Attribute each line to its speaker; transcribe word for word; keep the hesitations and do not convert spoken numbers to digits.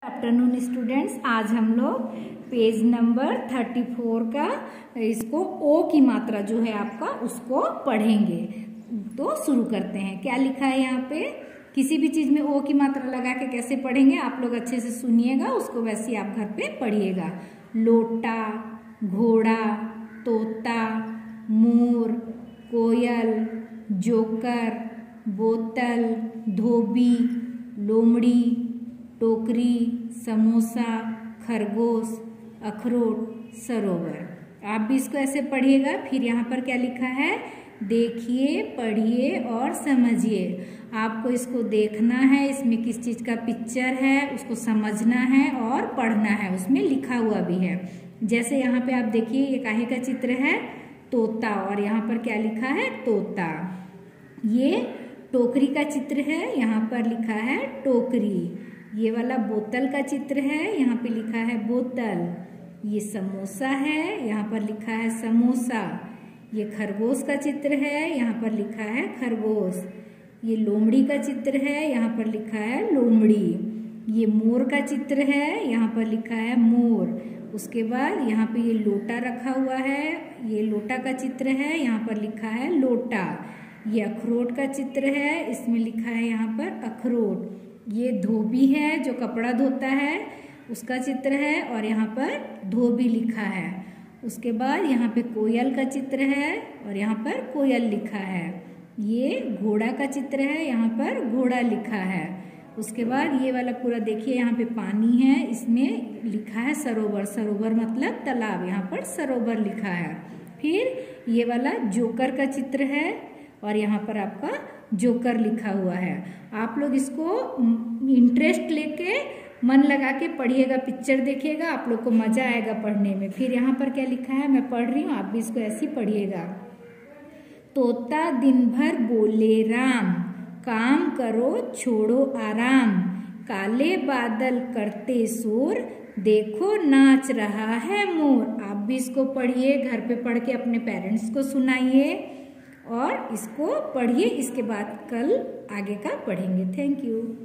Speaker 1: Afternoon students, आज हम लोग पेज नंबर थर्टी फोर का इसको ओ की मात्रा जो है आपका उसको पढ़ेंगे। तो शुरू करते हैं। क्या लिखा है यहाँ पे? किसी भी चीज में ओ की मात्रा लगा के कैसे पढ़ेंगे आप लोग अच्छे से सुनिएगा, उसको वैसे ही आप घर पे पढ़िएगा। लोटा, घोड़ा, तोता, मोर, कोयल, जोकर, बोतल, धोबी, लोमड़ी, टोकरी, समोसा, खरगोश, अखरोट, सरोवर। आप भी इसको ऐसे पढ़िएगा। फिर यहाँ पर क्या लिखा है? देखिए, पढ़िए और समझिए। आपको इसको देखना है, इसमें किस चीज का पिक्चर है उसको समझना है और पढ़ना है, उसमें लिखा हुआ भी है। जैसे यहाँ पे आप देखिए, ये काहे का चित्र है? तोता। और यहाँ पर क्या लिखा है? तोता। ये टोकरी का चित्र है, यहाँ पर लिखा है टोकरी। ये वाला बोतल का चित्र है, यहाँ पे लिखा है बोतल। ये समोसा है, यहाँ पर लिखा है समोसा। ये खरगोश का चित्र है, यहाँ पर लिखा है खरगोश। ये लोमड़ी का चित्र है, यहाँ पर लिखा है लोमड़ी। ये मोर का चित्र है, यहाँ पर लिखा है मोर। उसके बाद यहाँ पे ये लोटा रखा हुआ है, ये लोटा का चित्र है, यहाँ पर लिखा है लोटा। ये अखरोट का चित्र है, इसमें लिखा है यहाँ पर अखरोट। ये धोबी है जो कपड़ा धोता है, उसका चित्र है और यहाँ पर धोबी लिखा है। उसके बाद यहाँ पे कोयल का चित्र है और यहाँ पर कोयल लिखा है। ये घोड़ा का चित्र है, यहाँ पर घोड़ा लिखा है। उसके बाद ये वाला पूरा देखिए, यहाँ पे पानी है, इसमें लिखा है सरोवर। सरोवर मतलब तालाब, यहाँ पर सरोवर लिखा है। फिर ये वाला जोकर का चित्र है और यहाँ पर आपका जोकर लिखा हुआ है। आप लोग इसको इंटरेस्ट लेके मन लगा के पढ़िएगा, पिक्चर देखिएगा, आप लोग को मजा आएगा पढ़ने में। फिर यहाँ पर क्या लिखा है मैं पढ़ रही हूँ, आप भी इसको ऐसे ही पढ़िएगा। तोता दिन भर बोले राम, काम करो छोड़ो आराम। काले बादल करते शोर, देखो नाच रहा है मोर। आप भी इसको पढ़िए, घर पे पढ़ के अपने पेरेंट्स को सुनाइए और इसको पढ़िए। इसके बाद कल आगे का पढ़ेंगे। Thank you.